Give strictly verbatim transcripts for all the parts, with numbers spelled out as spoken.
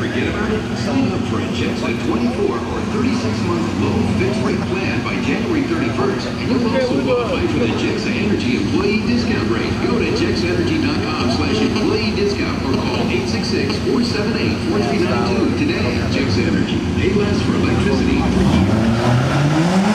forget about it? Sign up for a J E X A twenty-four or thirty-six month low fixed rate plan by January thirty-first, and you'll also qualify for the J E X A Energy Employee Discount Rate. Go to J E X Energy dot com slash employee discount or call eight six six, four seven eight, four three nine two today. J E X A Energy, pay less for electricity for years.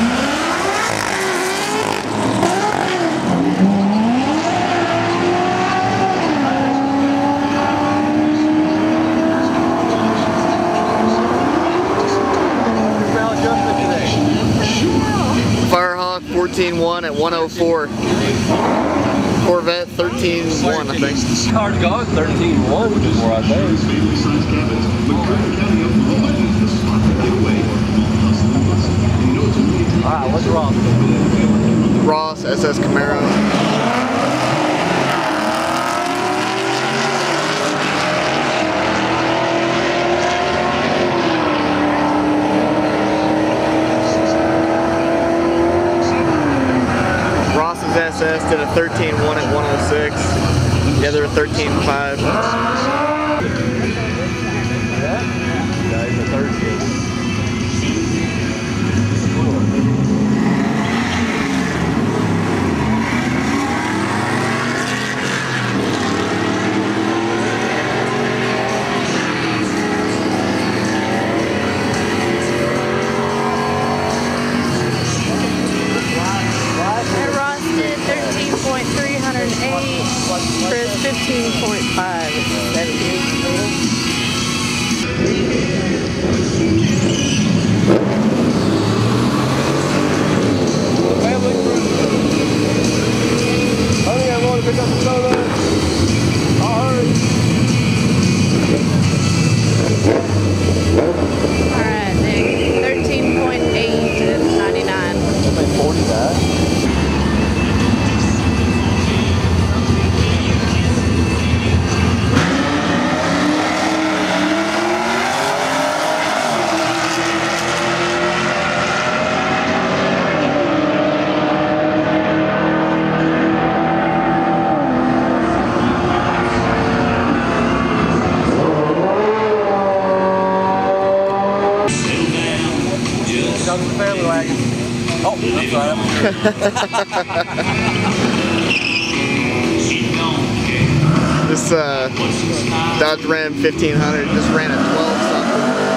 Firehawk fourteen one at one oh four. Corvette thirteen one, I think. Hard to go, thirteen one before I think. Alright, what's Ross? Ross S S Camaro. S S did a thirteen one at one oh six, the other thirteen five. Chris fifteen point five. Family cruise. Honey, I want to pick up the soda. Alright. Alright, Nick. thirteen point eight to ninety-nine. I think forty that. Comes the family wagon. Oh, I'm sorry. This uh, Dodge Ram fifteen hundred just ran at twelve something.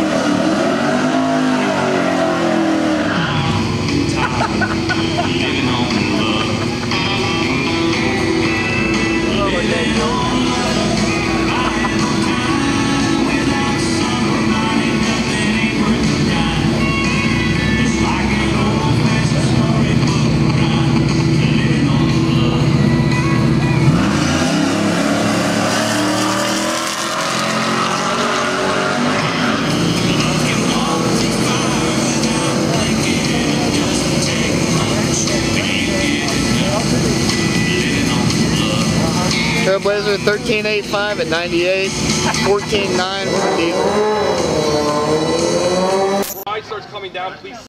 Trailblazer thirteen eight five at ninety-eight, fourteen nine for diesel. Tide starts coming down, please.